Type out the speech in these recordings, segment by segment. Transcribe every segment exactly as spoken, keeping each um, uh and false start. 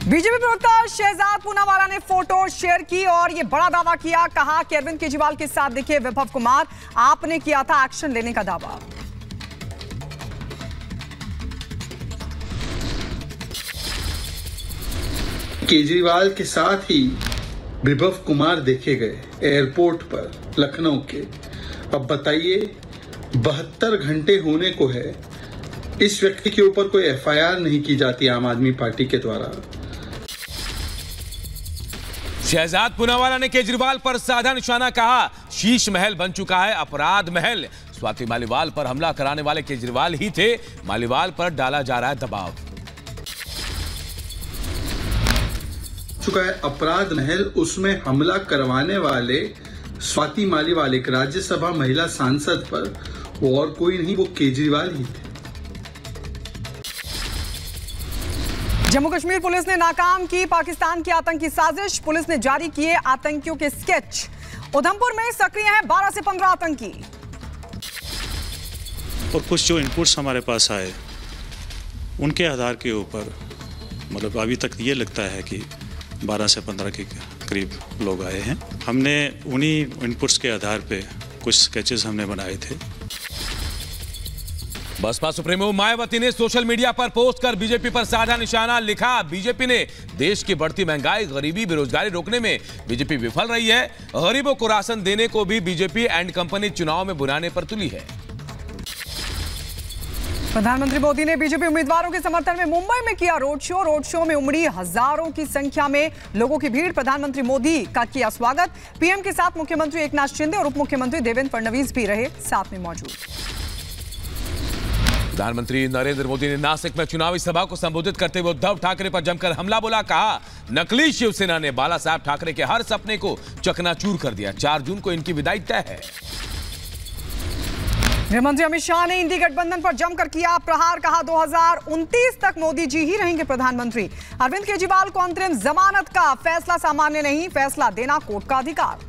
BJP प्रवक्ता शहजाद पूनावाला ने photo share की और ये बड़ा दावा किया। कहा कि अरविंद केजरीवाल के साथ दिखे विभव कुमार, आपने किया था एक्शन लेने का दावा। केजरीवाल के साथ ही विभव कुमार देखे गए एयरपोर्ट पर लखनऊ के। अब बताइए, बहत्तर घंटे होने को है, इस व्यक्ति के ऊपर कोई एफ आई आर नहीं की जाती आम आदमी पार्टी के द्वारा। शहजाद पूनावाला ने केजरीवाल पर साधा निशाना। कहा, शीश महल बन चुका है अपराध महल। स्वाति मालीवाल पर हमला कराने वाले केजरीवाल ही थे, मालीवाल पर डाला जा रहा है दबाव। चुका है अपराध महल, उसमें हमला करवाने वाले स्वाति मालीवाल एक राज्यसभा महिला सांसद पर, वो और कोई नहीं, वो केजरीवाल ही थे। जम्मू कश्मीर पुलिस ने नाकाम की पाकिस्तान की आतंकी साजिश। पुलिस ने जारी किए आतंकियों के स्केच। उधमपुर में सक्रिय हैं बारह से पंद्रह आतंकी। और कुछ जो इनपुट्स हमारे पास आए उनके आधार के ऊपर मतलब अभी तक ये लगता है कि बारह से पंद्रह के करीब लोग आए हैं। हमने उन्हीं इनपुट्स के आधार पे कुछ स्केचेस हमने बनाए थे। बसपा सुप्रीमो मायावती ने सोशल मीडिया पर पोस्ट कर बीजेपी पर साधा निशाना। लिखा, बीजेपी ने देश की बढ़ती महंगाई, गरीबी, बेरोजगारी रोकने में बीजेपी विफल रही है। गरीबों को राशन देने को भी बीजेपी एंड कंपनी चुनाव में बुलाने पर तुली है। प्रधानमंत्री मोदी ने बीजेपी उम्मीदवारों के समर्थन में मुंबई में किया रोड शो। रोड शो में उमड़ी हजारों की संख्या में लोगों की भीड़। प्रधानमंत्री मोदी का किया स्वागत। पीएम के साथ मुख्यमंत्री एकनाथ शिंदे और उप मुख्यमंत्री देवेंद्र फडणवीस भी रहे साथ में मौजूद। प्रधानमंत्री नरेंद्र मोदी ने नासिक में चुनावी सभा को संबोधित करते हुए उद्धव ठाकरे पर जमकर हमला बोला। कहा, नकली शिवसेना ने बाला साहब ठाकरे के हर सपने को चकनाचूर कर दिया। चार जून को इनकी विदाई तय है। गृहमंत्री अमित शाह ने इंडी गठबंधन पर जमकर किया प्रहार। कहा, दो हज़ार उनतीस तक मोदी जी ही रहेंगे प्रधानमंत्री। अरविंद केजरीवाल को अंतरिम जमानत का फैसला सामान्य नहीं, फैसला देना कोर्ट का अधिकार।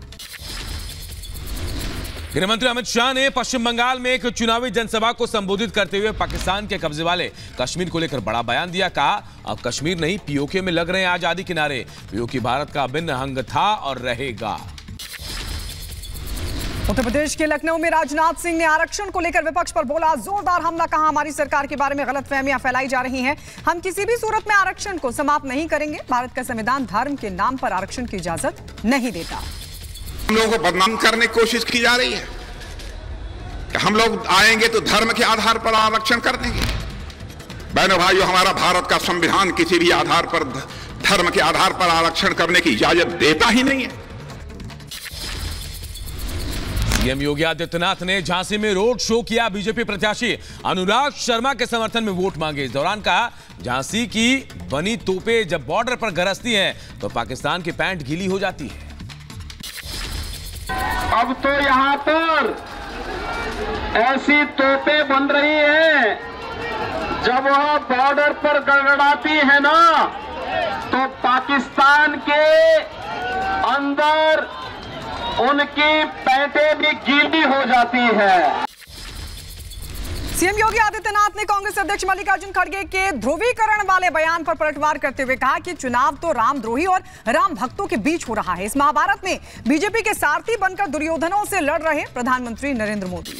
गृहमंत्री अमित शाह ने पश्चिम बंगाल में एक चुनावी जनसभा को संबोधित करते हुए पाकिस्तान के कब्जे वाले कश्मीर को लेकर बड़ा बयान दिया। कहा, अब कश्मीर नहीं पीओके में लग रहे हैं आजादी के नारे। पीओके भारत का अभिन्न अंग था और रहेगा। उत्तर प्रदेश के लखनऊ में राजनाथ सिंह ने आरक्षण को लेकर विपक्ष पर बोला जोरदार हमला। कहा, हमारी सरकार के बारे में गलतफहमियां फैलाई जा रही हैं। हम किसी भी सूरत में आरक्षण को समाप्त नहीं करेंगे। भारत का संविधान धर्म के नाम पर आरक्षण की इजाजत नहीं देता। हम लोगों को बदनाम करने की कोशिश की जा रही है कि हम लोग आएंगे तो धर्म के आधार पर आरक्षण कर देंगे। बहनों भाइयों, हमारा भारत का संविधान किसी भी आधार पर, धर्म के आधार पर आरक्षण करने की इजाजत देता ही नहीं है। सीएम योगी आदित्यनाथ ने झांसी में रोड शो किया। बीजेपी प्रत्याशी अनुराग शर्मा के समर्थन में वोट मांगे। इस दौरान कहा, झांसी की बनी तोपें जब बॉर्डर पर गरजती हैं तो पाकिस्तान की पैंट गीली हो जाती है। अब तो यहाँ पर ऐसी तोपें बन रही हैं, जब वह बॉर्डर पर गड़गड़ाती है ना, तो पाकिस्तान के अंदर उनकी पैंटें भी गीली हो जाती है। सीएम योगी आदित्यनाथ ने कांग्रेस अध्यक्ष मल्लिकार्जुन खड़गे के ध्रुवीकरण वाले बयान पर पलटवार करते हुए कहा कि चुनाव तो रामद्रोही और राम भक्तों के बीच हो रहा है। इस महाभारत में बीजेपी के सारथी बनकर दुर्योधनों से लड़ रहे प्रधानमंत्री नरेंद्र मोदी।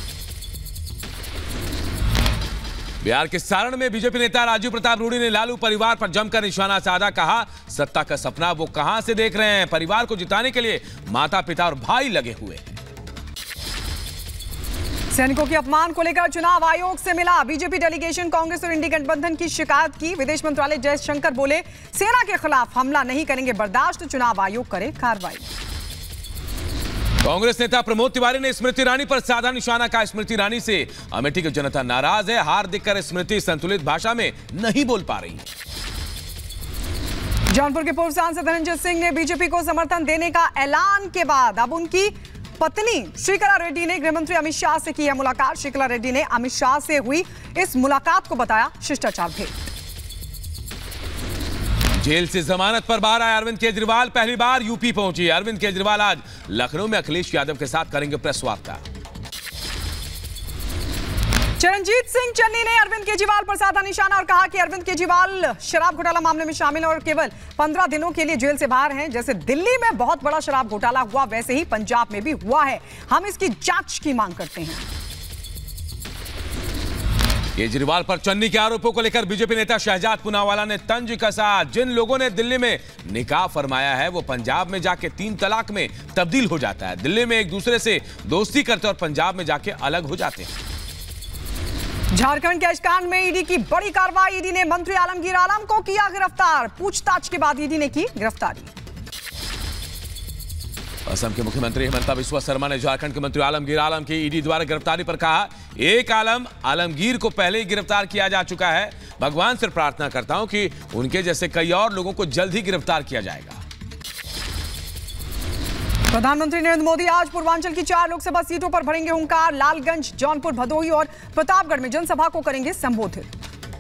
बिहार के सारण में बीजेपी नेता राजीव प्रताप रूडी ने लालू परिवार पर जमकर निशाना साधा। कहा, सत्ता का सपना वो कहां से देख रहे हैं। परिवार को जिताने के लिए माता पिता और भाई लगे हुए हैं। सैनिकों के अपमान को लेकर चुनाव आयोग से मिला बीजेपी डेलीगेशन। कांग्रेस और इंडी गठबंधन की शिकायत की। विदेश मंत्रालय जयशंकर बोले, सेना के खिलाफ हमला नहीं करेंगे बर्दाश्त, चुनाव आयोग करे कार्रवाई। कांग्रेस नेता प्रमोद तिवारी ने स्मृति ईरानी पर साधा निशाना। का, स्मृति ईरानी से अमेठी की जनता नाराज है। हार देखकर स्मृति संतुलित भाषा में नहीं बोल पा रही। जौनपुर के पूर्व सांसद धनंजय सिंह ने बीजेपी को समर्थन देने का ऐलान के बाद अब उनकी पत्नी श्रीकला रेड्डी ने गृहमंत्री अमित शाह से की है मुलाकात। श्रीकला रेड्डी ने अमित शाह से हुई इस मुलाकात को बताया शिष्टाचार भेंट। जेल से जमानत पर बाहर आए अरविंद केजरीवाल पहली बार यूपी पहुंचे। अरविंद केजरीवाल आज लखनऊ में अखिलेश यादव के साथ करेंगे प्रेस वार्ता। चरणजीत सिंह चन्नी ने अरविंद केजरीवाल पर साधा निशाना और कहा कि अरविंद केजरीवाल शराब घोटाला मामले में शामिल है और केवल पंद्रह दिनों के लिए जेल से बाहर हैं। जैसे दिल्ली में बहुत बड़ा शराब घोटाला हुआ वैसे ही पंजाब में भी हुआ है। हम इसकी जांच की मांग करते हैं। केजरीवाल पर चन्नी के आरोपों को लेकर बीजेपी नेता शहजाद पूनावाला ने तंज कसा। जिन लोगों ने दिल्ली में निकाह फरमाया है वो पंजाब में जाके तीन तलाक में तब्दील हो जाता है। दिल्ली में एक दूसरे से दोस्ती करते और पंजाब में जाके अलग हो जाते हैं। झारखंड कैश कांड में ईडी की बड़ी कार्रवाई। ईडी ने मंत्री आलमगीर आलम को किया गिरफ्तार। पूछताछ के बाद ईडी ने की गिरफ्तारी। असम के मुख्यमंत्री हिमंता बिस्वा शर्मा ने झारखंड के मंत्री आलमगीर आलम की ईडी द्वारा गिरफ्तारी पर कहा, एक आलम आलमगीर को पहले ही गिरफ्तार किया जा चुका है। भगवान से प्रार्थना करता हूं कि उनके जैसे कई और लोगों को जल्द ही गिरफ्तार किया जाएगा। प्रधानमंत्री नरेंद्र मोदी आज पूर्वांचल की चार लोकसभा सीटों पर भरेंगे हुंकार। लालगंज, जौनपुर, भदोही और प्रतापगढ़ में जनसभा को करेंगे संबोधित।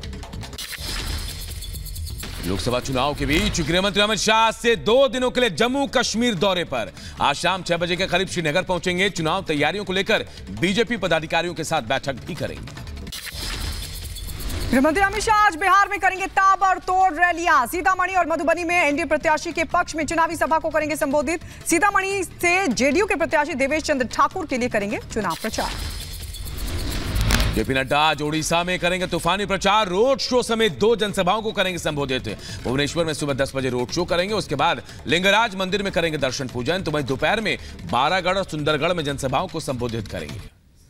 लोकसभा चुनाव के बीच गृहमंत्री अमित शाह से दो दिनों के लिए जम्मू कश्मीर दौरे पर। आज शाम छह बजे के करीब श्रीनगर पहुंचेंगे। चुनाव तैयारियों को लेकर बीजेपी पदाधिकारियों के साथ बैठक भी करेंगे। गृहमंत्री अमित शाह आज बिहार में करेंगे ताबड़तोड़ रैलियां। सीतामढ़ी और मधुबनी में एनडीए प्रत्याशी के पक्ष में चुनावी सभा को करेंगे संबोधित। सीतामढ़ी से जेडीयू के प्रत्याशी देवेश चंद्र ठाकुर के लिए करेंगे चुनाव प्रचार। जेपी नड्डा आज ओडिशा में करेंगे तूफानी प्रचार। रोड शो समेत दो जनसभाओं को करेंगे संबोधित। भुवनेश्वर में सुबह दस बजे रोड शो करेंगे। उसके बाद लिंगराज मंदिर में करेंगे दर्शन पूजन। तो वहीं दोपहर में बारागढ़ और सुंदरगढ़ में जनसभाओं को संबोधित करेंगे।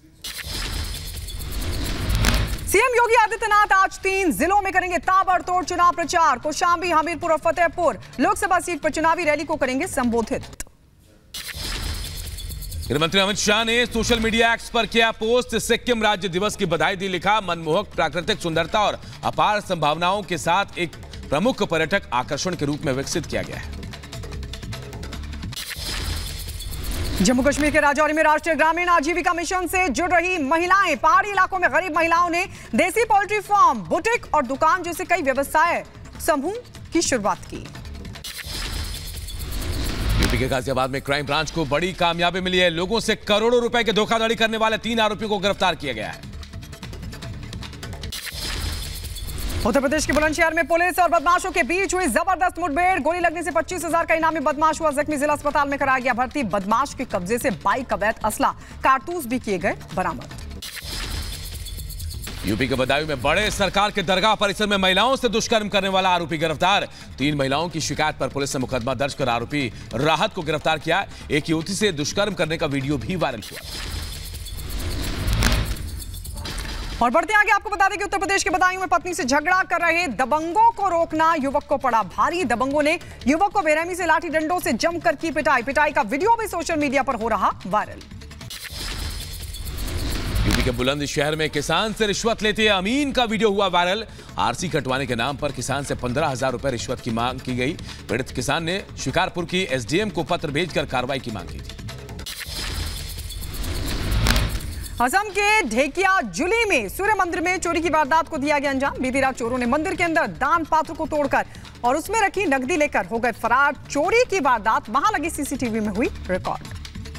सीएम योगी आदित्यनाथ आज तीन जिलों में करेंगे ताबड़तोड़ चुनाव प्रचार। कौशांबी, हमीरपुर और फतेहपुर लोकसभा सीट पर चुनावी रैली को करेंगे संबोधित। गृहमंत्री अमित शाह ने सोशल मीडिया एक्स पर किया पोस्ट। सिक्किम राज्य दिवस की बधाई दी। लिखा, मनमोहक प्राकृतिक सुंदरता और अपार संभावनाओं के साथ एक प्रमुख पर्यटक आकर्षण के रूप में विकसित किया गया है। जम्मू कश्मीर के राजौरी में राष्ट्रीय ग्रामीण आजीविका मिशन से जुड़ रही महिलाएं। पहाड़ी इलाकों में गरीब महिलाओं ने देसी पोल्ट्री फार्म, बुटीक और दुकान जैसे कई व्यवसाय समूह की शुरुआत की। यूपी के गाजियाबाद में क्राइम ब्रांच को बड़ी कामयाबी मिली है। लोगों से करोड़ों रुपए की धोखाधड़ी करने वाले तीन आरोपियों को गिरफ्तार किया गया है। उत्तर प्रदेश के बुलंदशहर में पुलिस और बदमाशों के बीच हुई जबरदस्त मुठभेड़। गोली लगने से पच्चीस हजार का इनामी बदमाश हुआ जख्मी। जिला अस्पताल में कराया गया भर्ती। बदमाश के कब्जे से बाइक, अवैध असला, कारतूस भी किए गए बरामद। यूपी के बदायूं में बड़े सरकार के दरगाह परिसर में महिलाओं से दुष्कर्म करने वाला आरोपी गिरफ्तार। तीन महिलाओं की शिकायत पर पुलिस ने मुकदमा दर्ज कर आरोपी राहत को गिरफ्तार किया। एक युवती से दुष्कर्म करने का वीडियो भी वायरल हुआ। और बढ़ते आगे आपको बता दें कि उत्तर प्रदेश के बदायूं में पत्नी से झगड़ा कर रहे दबंगों को रोकना युवक को पड़ा भारी। दबंगों ने युवक को बेरहमी से लाठी डंडों से जमकर की पिटाई। पिटाई का वीडियो भी सोशल मीडिया पर हो रहा वायरल। यूपी के बुलंदशहर में किसान से रिश्वत लेते अमीन का वीडियो हुआ वायरल। आरसी कटवाने के नाम पर किसान से पंद्रह हजार रुपए रिश्वत की मांग की गई। पीड़ित किसान ने शिकारपुर की एसडीएम को पत्र भेजकर कार्रवाई की मांग की थी। असम के ढेकियाजुली में सूर्य मंदिर में चोरी की वारदात को दिया गया अंजाम। बीती रात चोरों ने मंदिर के अंदर दान पात्र को तोड़कर और उसमें रखी नकदी लेकर हो गए फरार। चोरी की वारदात वहां लगी सीसीटीवी में हुई रिकॉर्ड।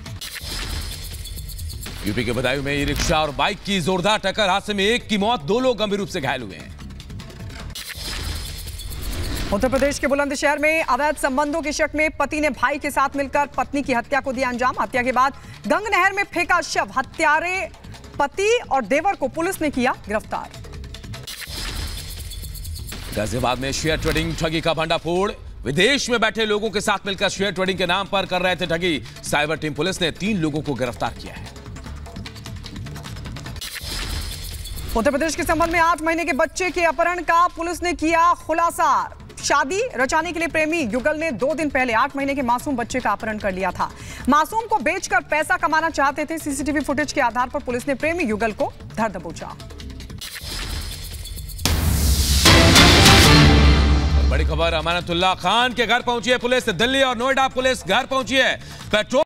यूपी के बदायूं में ई रिक्शा और बाइक की जोरदार टक्कर। हादसे में एक की मौत, दो लोग गंभीर रूप से घायल हुए हैं। उत्तर प्रदेश के बुलंदशहर में अवैध संबंधों के शक में पति ने भाई के साथ मिलकर पत्नी की हत्या को दिया अंजाम। हत्या के बाद गंग नहर में फेंका शव। हत्यारे पति और देवर को पुलिस ने किया गिरफ्तार। गाजियाबाद में शेयर ट्रेडिंग ठगी का भंडाफोड़। विदेश में बैठे लोगों के साथ मिलकर शेयर ट्रेडिंग के नाम पर कर रहे थे ठगी। साइबर टीम पुलिस ने तीन लोगों को गिरफ्तार किया है। उत्तर प्रदेश के संबंध में आठ महीने के बच्चे के अपहरण का पुलिस ने किया खुलासा। शादी रचाने के लिए प्रेमी युगल ने दो दिन पहले आठ महीने के मासूम बच्चे का अपहरण कर लिया था। मासूम को बेचकर पैसा कमाना चाहते थे। सीसीटीवी फुटेज के आधार पर पुलिस ने प्रेमी युगल को धर दबोचा। बड़ी खबर, अमानतुल्लाह खान के घर पहुंची है पुलिस। दिल्ली और नोएडा पुलिस घर पहुंची है। पेट्रोल